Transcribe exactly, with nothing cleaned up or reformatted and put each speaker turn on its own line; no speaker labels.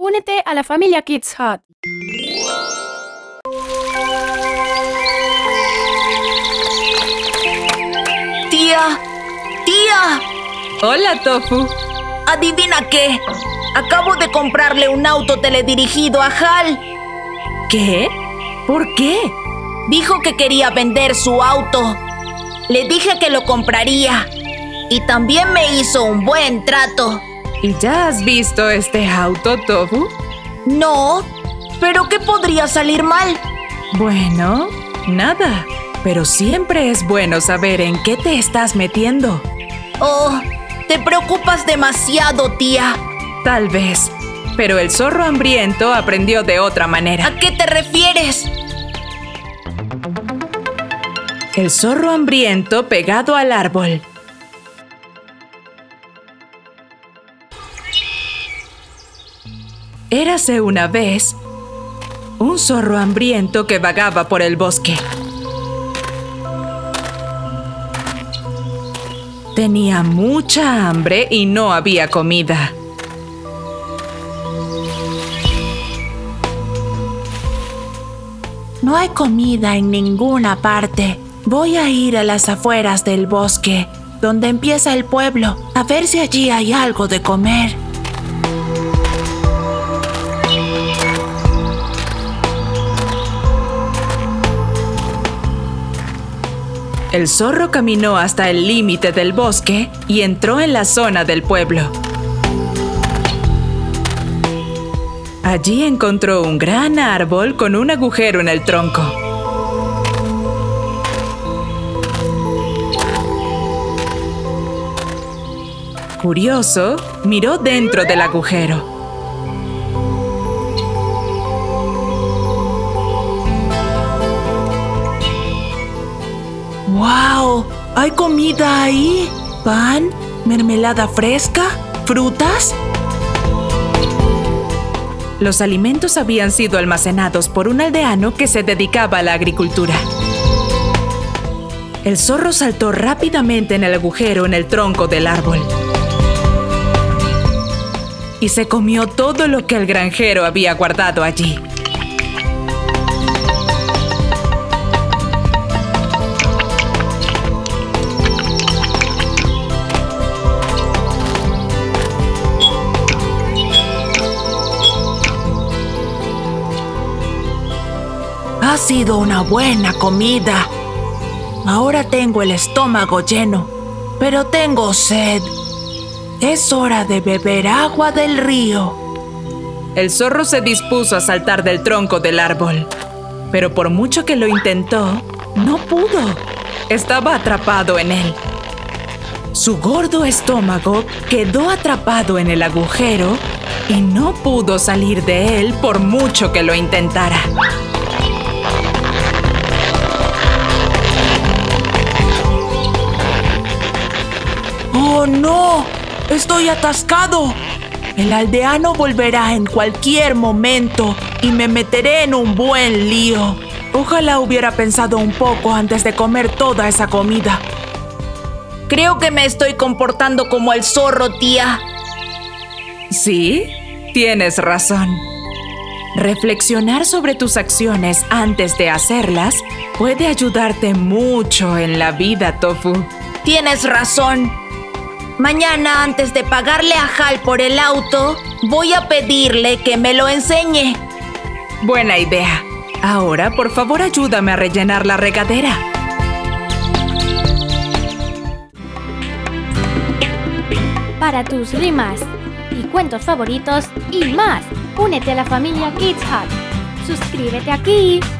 únete a la familia Kids Hut.
Tía, tía.
Hola, Tofu.
¿Adivina qué? Acabo de comprarle un auto teledirigido a Hal.
¿Qué? ¿Por qué?
Dijo que quería vender su auto. Le dije que lo compraría. Y también me hizo un buen trato.
¿Y ya has visto este auto, Tofu?
No, pero ¿qué podría salir mal?
Bueno, nada. Pero siempre es bueno saber en qué te estás metiendo.
Oh, te preocupas demasiado, tía.
Tal vez, pero el zorro hambriento aprendió de otra manera.
¿A qué te refieres?
El zorro hambriento pegado al árbol. Érase una vez un zorro hambriento que vagaba por el bosque. Tenía mucha hambre y no había comida.
No hay comida en ninguna parte. Voy a ir a las afueras del bosque, donde empieza el pueblo, a ver si allí hay algo de comer.
El zorro caminó hasta el límite del bosque y entró en la zona del pueblo. Allí encontró un gran árbol con un agujero en el tronco. Curioso, miró dentro del agujero.
¡Wow! ¿Hay comida ahí? ¿Pan? ¿Mermelada fresca? ¿Frutas?
Los alimentos habían sido almacenados por un aldeano que se dedicaba a la agricultura. El zorro saltó rápidamente en el agujero en el tronco del árbol. Y se comió todo lo que el granjero había guardado allí.
Ha sido una buena comida. Ahora tengo el estómago lleno, pero tengo sed. Es hora de beber agua del río.
El zorro se dispuso a saltar del tronco del árbol, pero por mucho que lo intentó, no pudo. Estaba atrapado en él. Su gordo estómago quedó atrapado en el agujero y no pudo salir de él por mucho que lo intentara.
¡Oh, no! ¡Estoy atascado! El aldeano volverá en cualquier momento y me meteré en un buen lío. Ojalá hubiera pensado un poco antes de comer toda esa comida. Creo que me estoy comportando como el zorro, tía.
Sí, tienes razón. Reflexionar sobre tus acciones antes de hacerlas puede ayudarte mucho en la vida, Tofu.
Tienes razón. Mañana, antes de pagarle a Hal por el auto, voy a pedirle que me lo enseñe.
Buena idea. Ahora, por favor, ayúdame a rellenar la regadera.
Para tus rimas y cuentos favoritos y más, únete a la familia Kids Hut. Suscríbete aquí.